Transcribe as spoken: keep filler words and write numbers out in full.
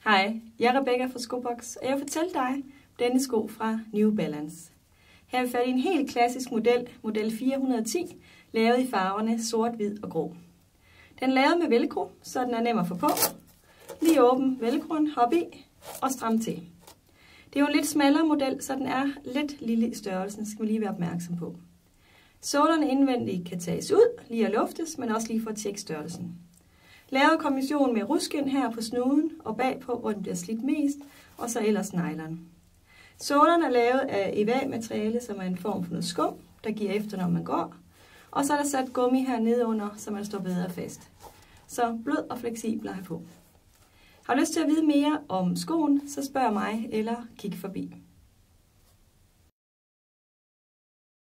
Hej, jeg er Rebecca fra Skobox, og jeg vil fortælle dig om denne sko fra New Balance. Her er vi fat i en helt klassisk model, model fire hundrede og ti, lavet i farverne sort, hvid og grå. Den er lavet med velcro, så den er nem at få på. Lige åben velcroen, hop i og stram til. Det er jo en lidt smallere model, så den er lidt lille i størrelsen, skal vi lige være opmærksom på. Sålerne indvendigt kan tages ud, lige at luftes, men også lige for at tjekke størrelsen. Lavet kombination med ruskin her på snuden og bagpå, hvor den bliver slidt mest, og så ellers nylon. Sålerne er lavet af E V A-materiale, som er en form for noget skum, der giver efter, når man går. Og så er der sat gummi her nede under, så man står bedre fast. Så blød og fleksibel at have på. Har du lyst til at vide mere om skoen, så spørg mig eller kig forbi.